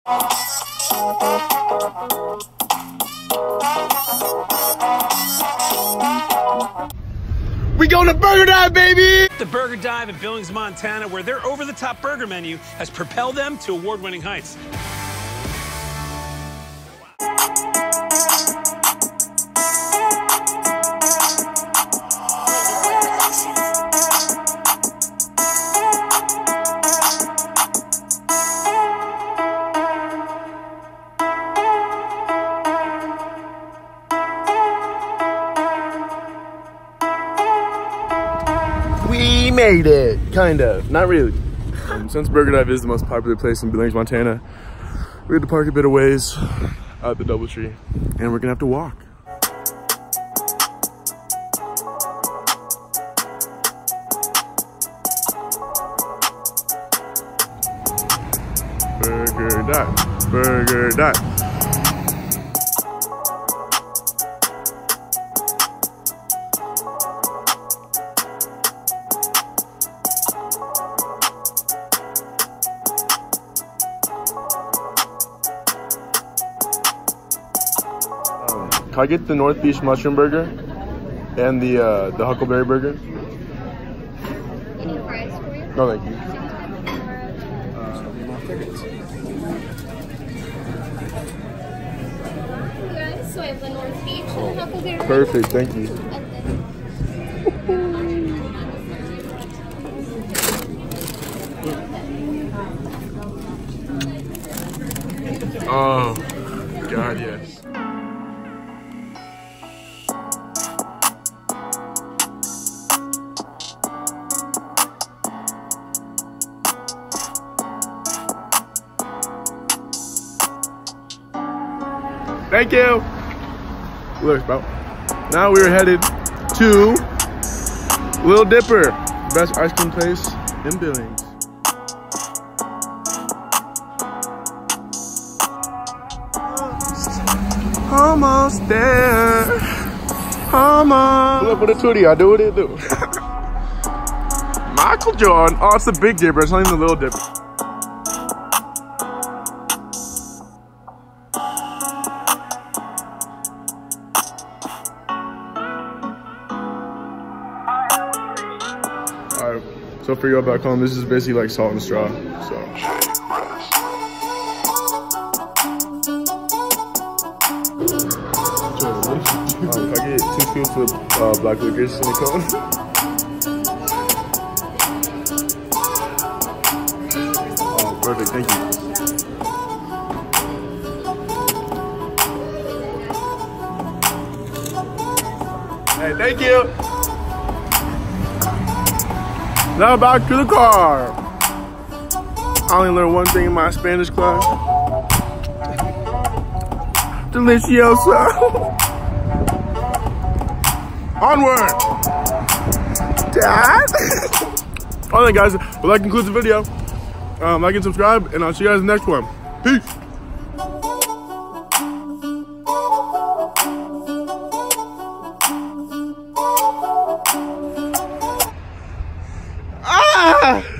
We going to Burger Dive, baby! The Burger Dive in Billings, Montana, where their over-the-top burger menu has propelled them to award-winning heights. We made it, kind of, not really. Since Burger Dive is the most popular place in Billings, Montana, we had to park a bit of ways out the DoubleTree, and we're gonna have to walk. Burger Dive, Burger Dive. Can I get the North Beach mushroom burger and the Huckleberry burger? Any fries for you? No, thank you. Guys, so I have the North Beach and the Huckleberry. Perfect, thank you. Oh, God, yes. Thank you. Look, bro. Now we're headed to Little Dipper, best ice cream place in Billings. Almost there. Almost. Look with a tootie. I do what it do. Michael Jordan. Oh, it's the Big Dipper. It's not even the Little Dipper. Alright, so for y'all back home, this is basically like salt and straw, so. If I get 2 scoops of black licorice in the cone. Oh, perfect, thank you. Hey, thank you. Now back to the car. I only learned one thing in my Spanish class. Delicioso. Onward. Dad. Alright guys, well that concludes the video. Like and subscribe, and I'll see you guys in the next one. Peace. Ah!